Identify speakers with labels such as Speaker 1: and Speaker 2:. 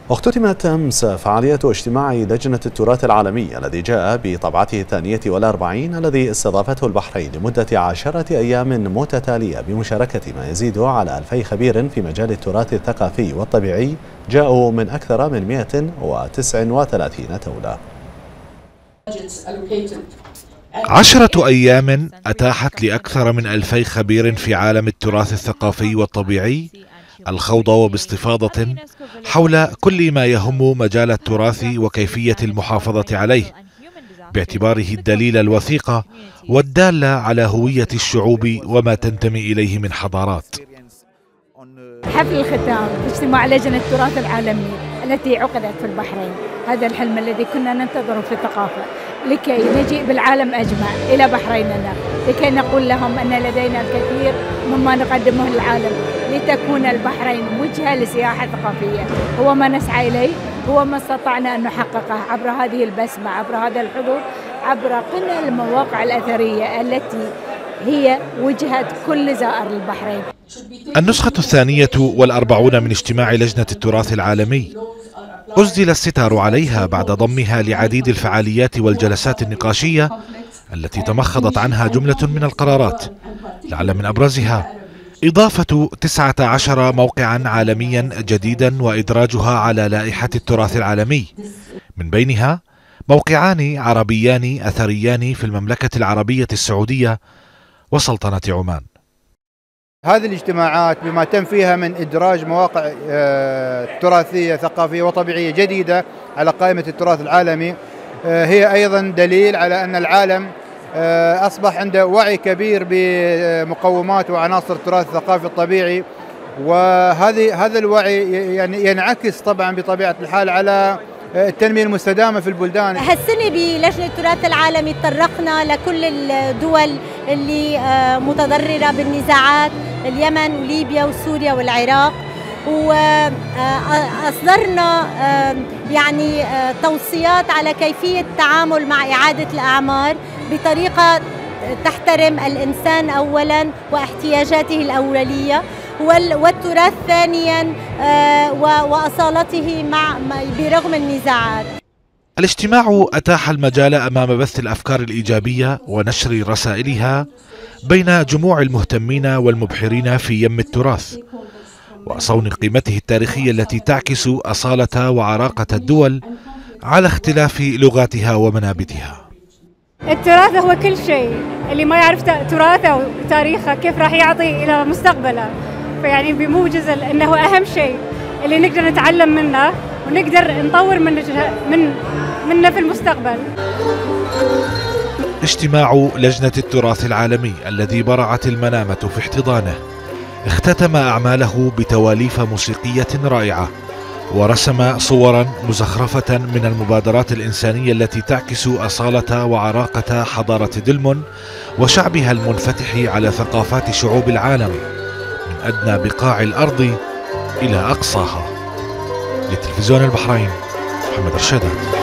Speaker 1: اختتمت أمس فعالية اجتماع لجنة التراث العالمي الذي جاء بطبعته 42 الذي استضافته البحرين لمدة 10 أيام متتالية بمشاركة ما يزيد على 2000 خبير في مجال التراث الثقافي والطبيعي جاءوا من أكثر من 139 دولة.
Speaker 2: 10 أيام أتاحت لأكثر من 2000 خبير في عالم التراث الثقافي والطبيعي الخوض وباستفاضة حول كل ما يهم مجال التراث وكيفية المحافظة عليه، باعتباره الدليل الوثيق والدال على هوية الشعوب وما تنتمي إليه من حضارات.
Speaker 3: حفل الختام اجتماع لجنة التراث العالمي التي عقدت في البحرين، هذا الحلم الذي كنا ننتظره في الثقافة لكي نجيء بالعالم أجمع إلى بحريننا، لكي نقول لهم أن لدينا الكثير مما نقدمه للعالم، لتكون البحرين وجهة للسياحة الثقافية. هو ما نسعى إليه، هو ما استطعنا أن نحققه عبر هذه البسمة، عبر هذا الحضور، عبر قنا المواقع الأثرية التي هي وجهة كل زائر للبحرين.
Speaker 2: النسخة 42 من اجتماع لجنة التراث العالمي أسدل الستار عليها بعد ضمها لعديد الفعاليات والجلسات النقاشية التي تمخضت عنها جملة من القرارات، لعل من أبرزها إضافة 19 موقعا عالميا جديدا وإدراجها على لائحة التراث العالمي، من بينها موقعان عربيان أثريان في المملكة العربية السعودية وسلطنة عمان.
Speaker 4: هذه الاجتماعات بما تم فيها من إدراج مواقع تراثية ثقافية وطبيعية جديدة على قائمة التراث العالمي هي أيضا دليل على أن العالم أصبح عنده وعي كبير بمقومات وعناصر التراث الثقافي الطبيعي، هذا الوعي يعني ينعكس طبعا بطبيعة الحال على التنمية المستدامة في البلدان.
Speaker 5: هالسنة بلجنة التراث العالمي تطرقنا لكل الدول اللي متضررة بالنزاعات، اليمن وليبيا وسوريا والعراق، وأصدرنا يعني توصيات على كيفية التعامل مع إعادة الأعمار بطريقة تحترم الإنسان أولاً واحتياجاته الأولية، والتراث ثانياً وأصالته برغم النزاعات.
Speaker 2: الاجتماع أتاح المجال أمام بث الأفكار الإيجابية ونشر رسائلها بين جموع المهتمين والمبحرين في يم التراث، وصون قيمته التاريخية التي تعكس أصالة وعراقة الدول على اختلاف لغاتها ومنابتها.
Speaker 3: التراث هو كل شيء، اللي ما يعرف تراثه وتاريخه كيف راح يعطي إلى مستقبله، فيعني بموجز أنه أهم شيء اللي نقدر نتعلم منه ونقدر نطور منه في المستقبل.
Speaker 2: اجتماع لجنة التراث العالمي الذي برعت المنامة في احتضانه اختتم أعماله بتواليف موسيقية رائعة، ورسم صورا مزخرفة من المبادرات الإنسانية التي تعكس أصالة وعراقة حضارة دلمن وشعبها المنفتح على ثقافات شعوب العالم من أدنى بقاع الأرض إلى أقصاها. لتلفزيون البحرين، محمد رشادات.